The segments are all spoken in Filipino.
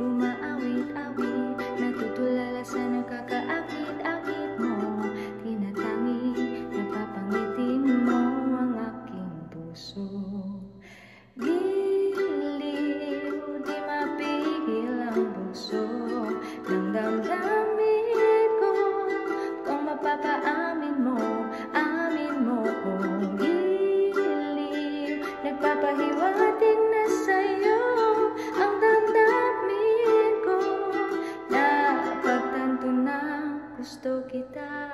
umaawit-awit, natutulala sa nakakaakit-akit mo, tinatangi, napapangiti mo ang aking puso. Giliw, di mapigil ang bugso ng damdamin ko, kung mapapaamin mo, amin mo kung giliw, nagpapahiwatig na sa'yo ang damdamin ko, napagtanto na gusto kita.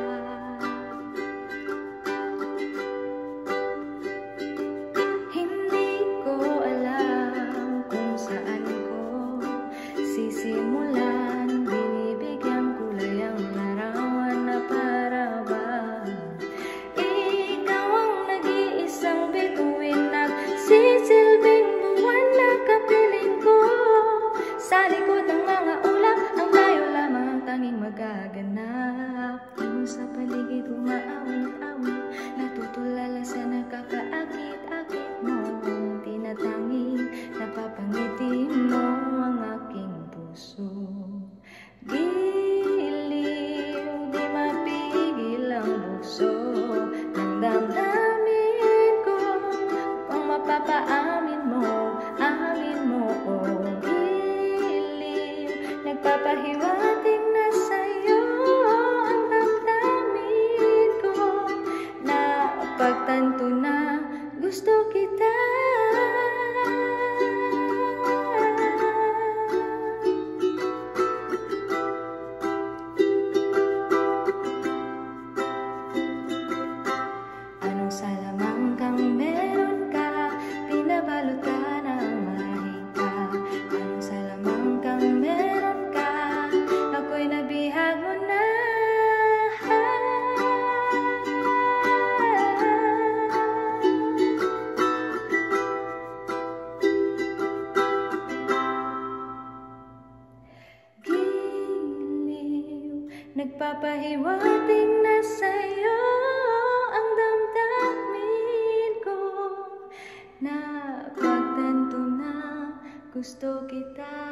Hindi ko alam kung saan ko sisimulan, binibigyan kulay ang larawan na para ba ikaw ang nag-iisang bituin at sisilbing buwan na kapiling ko. Sa likod ng mga ulap, ang tayo lamang ang tanging magaganap. Yung sa paligid umaawit-awit, natutulala sa nakakaakit-akit mo, tinatanging napapangiti mo ang aking puso. Giliw, di mapigil ang bugso ng damdamin ko, kung mapapaamin mo, amin mo kung giliw, nagpapahiwatig na sa'yo ang damdamin ko, napagtanto na gusto kita. Anong salamang kang meron ka, pinabalot ka ng mahika. Anong salamang kang meron ka, ako'y nabihag mo na. Giliw, nagpapahiwatig na sa'yo ang damdamin ko, napagtanto na gusto kita.